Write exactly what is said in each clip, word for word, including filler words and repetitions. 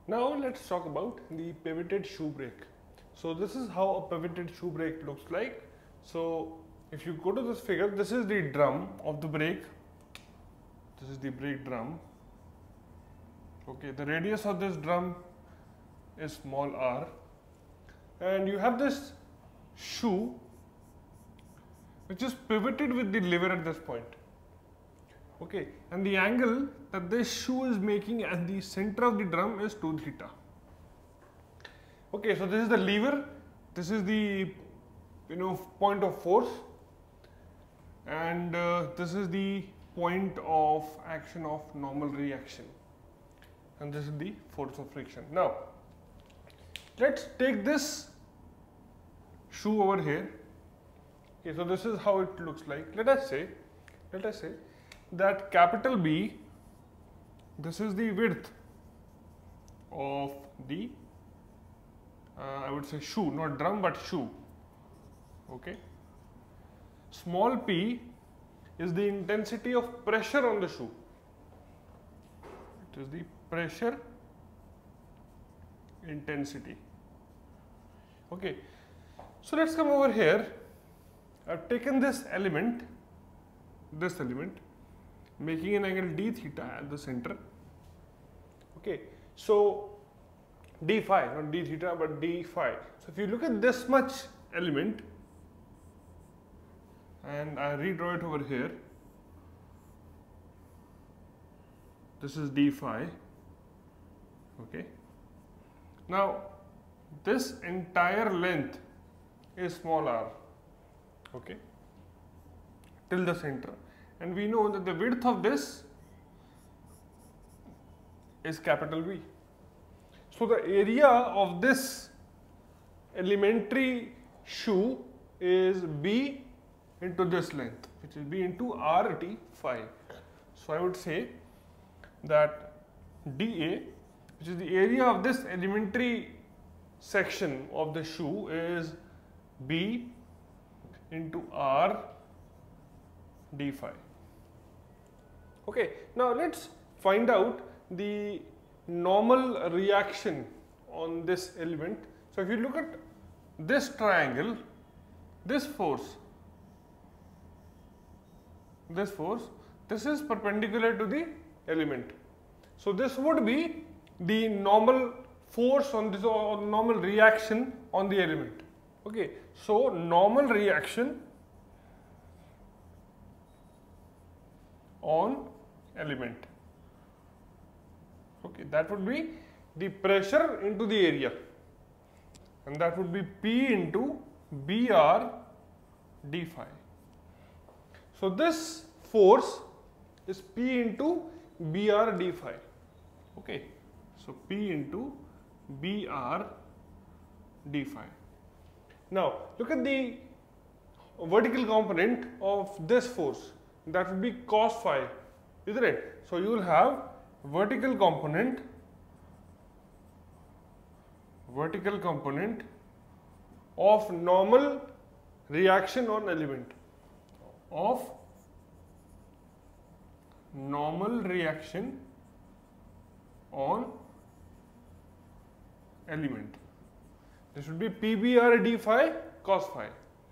Now let's talk about the pivoted shoe brake. So this is how a pivoted shoe brake looks like. So if you go to this figure, this is the drum of the brake. This is the brake drum. Okay, the radius of this drum is small r, and you have this shoe which is pivoted with the lever at this point. Okay, and the angle that this shoe is making at the center of the drum is two theta. Okay, so this is the lever, this is the you know point of force, and uh, this is the point of action of normal reaction, and this is the force of friction. Now let's take this shoe over here. Okay, so this is how it looks like. Let us say, let us say that capital B, this is the width of the, uh, I would say shoe, not drum but shoe. Okay. Small p is the intensity of pressure on the shoe. It is the pressure intensity. Okay. So let's come over here. I've taken this element, this element, making an angle d theta at the center. Okay, so d phi, not d theta but d phi. So if you look at this much element, and I redraw it over here, this is d phi. Okay, now this entire length is small r. Okay, till the center, and we know that the width of this is capital V. So the area of this elementary shoe is B into this length, which is B into R T phi. So I would say that dA, which is the area of this elementary section of the shoe, is B into R d phi. Okay, now let's find out the normal reaction on this element. So if you look at this triangle, this force, this force, this is perpendicular to the element. So this would be the normal force on this, or normal reaction on the element. Okay, so normal reaction on element. Okay, that would be the pressure into the area, and that would be P into B R d phi. So this force is P into B R d phi. Okay, so P into B R d phi. Now look at the vertical component of this force, that would be cos phi, isn't it? So you will have vertical component, vertical component of normal reaction on element, of normal reaction on element. This would be P B R d phi cos phi,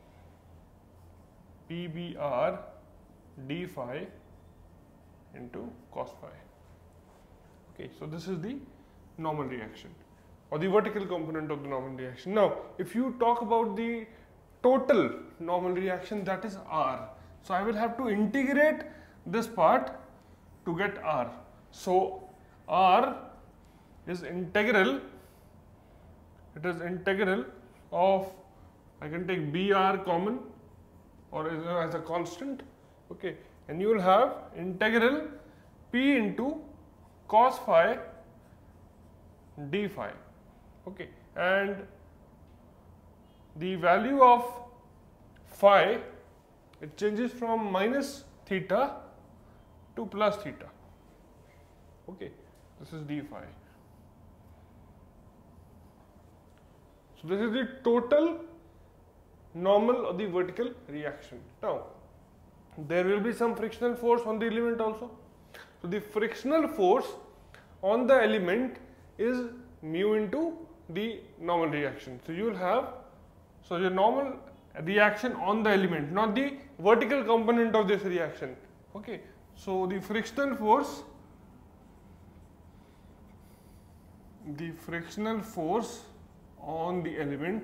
P B R d phi into cos phi. Okay, so this is the normal reaction, or the vertical component of the normal reaction. Now if you talk about the total normal reaction, that is R. So I will have to integrate this part to get R. So R is integral, it is integral of, I can take B R common or as a constant. Okay, and you will have integral P into cos phi d phi. Okay, and the value of phi, it changes from minus theta to plus theta. Okay, this is d phi. So this is the total normal or the vertical reaction. Now there will be some frictional force on the element also. So the frictional force on the element is mu into the normal reaction. So you will have, so your normal reaction on the element, not the vertical component of this reaction. Okay, so the frictional force, the frictional force on the element,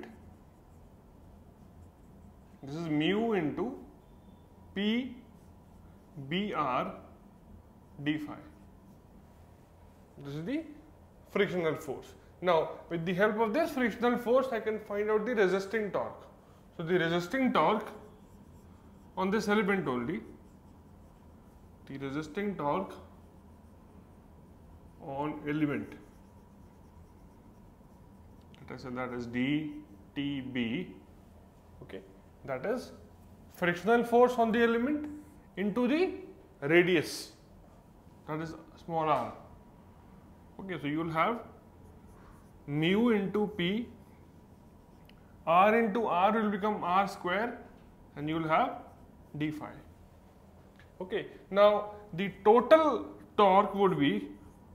this is mu into P B R d phi. This is the frictional force. Now, with the help of this frictional force, I can find out the resisting torque. So, the resisting torque on this element only, the resisting torque on element, let us say that is d T B, okay, that is frictional force on the element into the radius, that is small r. Okay, so you will have mu into P, r into r will become r square, and you will have d phi. Okay, now the total torque would be,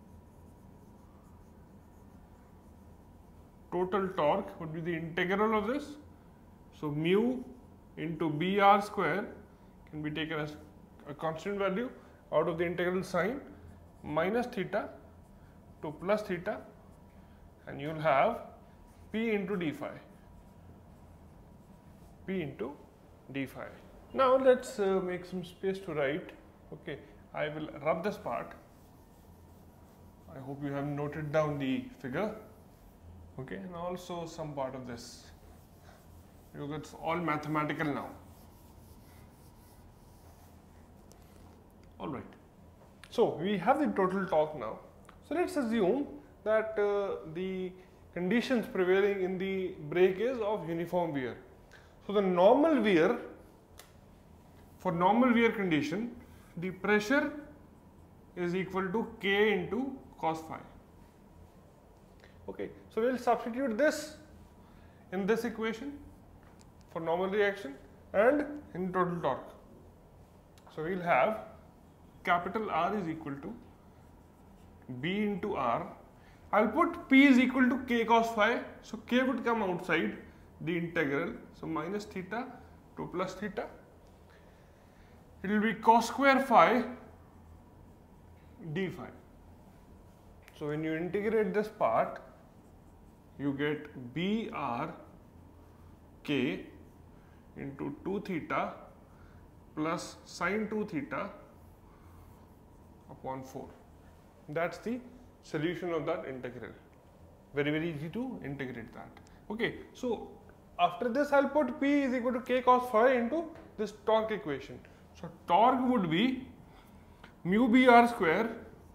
total torque would be the integral of this. So mu into B R square can be taken as a constant value out of the integral sign, minus theta to plus theta, and you will have P into d phi. P into d phi. Now let's uh, make some space to write. Okay, I will rub this part. I hope you have noted down the figure. Okay, and also some part of this, because it's all mathematical now. All right. So we have the total torque now. So let's assume that uh, the conditions prevailing in the brake is of uniform wear. So the normal wear, for normal wear condition, the pressure is equal to K into cos phi. Okay, so we will substitute this in this equation for normal reaction and in total torque. So we will have capital R is equal to B into R. I will put P is equal to K cos phi, so K would come outside the integral, so minus theta to plus theta. It will be cos square phi d phi. So when you integrate this part, you get B R K into two theta plus sine two theta upon four. That's the solution of that integral. Very, very easy to integrate that. Okay, so after this I'll put P is equal to K cos phi into this torque equation. So torque would be mu B R square.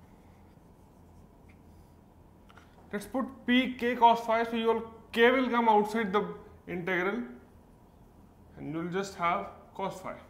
Let's put P K cos phi, so your K will come outside the integral and you will just have cos phi.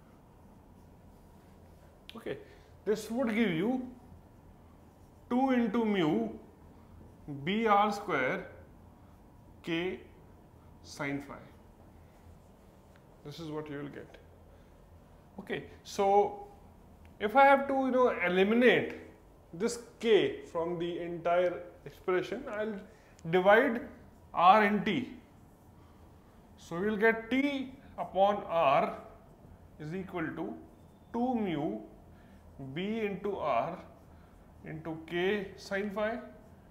Okay, this would give you two into mu B R square K sin phi. This is what you will get. Okay, so if I have to, you know, eliminate this K from the entire expression, I'll divide R and T. So we will get T upon R is equal to two mu B into R into K sin phi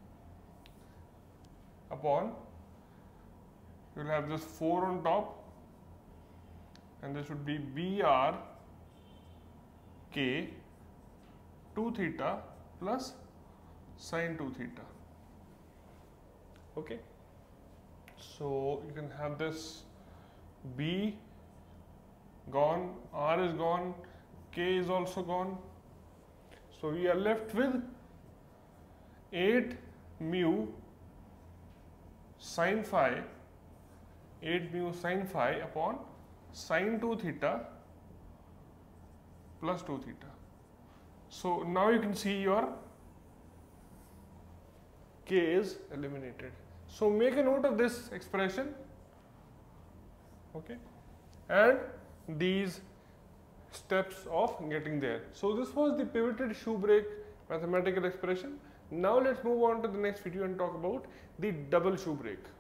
upon, you will have this four on top, and this would be B R K two theta plus sine two theta. Okay, so you can have this B gone, R is gone, K is also gone. So we are left with eight mu sin phi, eight mu sin phi upon sine two theta plus two theta. So now you can see your K is eliminated. So make a note of this expression, okay, and these steps of getting there. So this was the pivoted shoe brake mathematical expression. Now let's move on to the next video and talk about the double shoe brake.